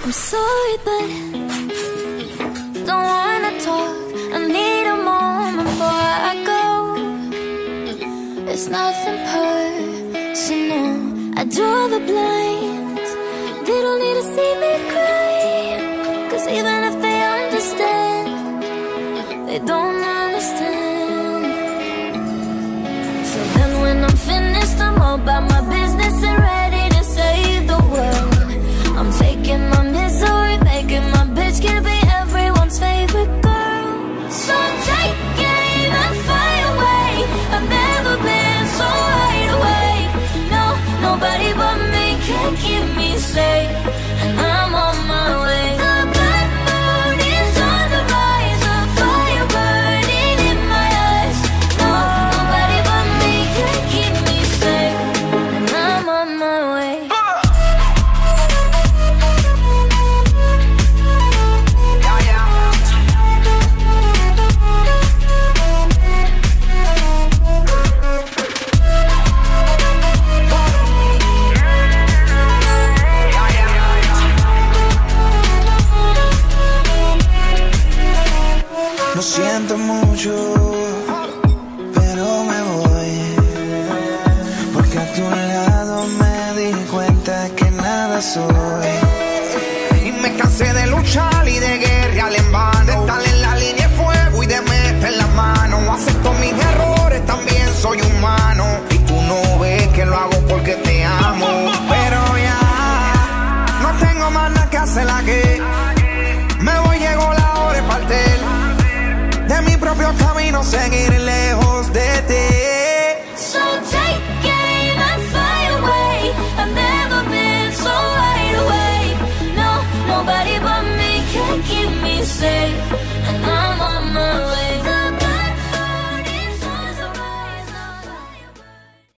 I'm sorry, but don't wanna talk. I need a moment before I go. It's nothing personal. I draw the blinds. They don't need to see me cry. 'Cause even if they understand, they don't understand. So then when I'm finished, I'm all about my business and ready to save the world. I'm taking my misery, making my bitch can be everyone's favorite girl. So take aim and fly away. I've never been so wide awake. No, nobody but me can keep me safe. And I'm on my way. The bad mood is on the rise, a fire burning in my eyes. No, nobody but me can keep me safe. And I'm on my way. Lo siento mucho, pero me voy, porque a tu lado me di cuenta que nada soy. Y me cansé de luchar y de guerrear en vano, de estar en la línea de fuego y de meter la mano. Acepto mis errores, también soy humano, y tú no ves que lo hago porque te amo. Pero ya no tengo más nada que hacer aquí. Me voy, llegó la hora de partir. De mi propio camino seguir.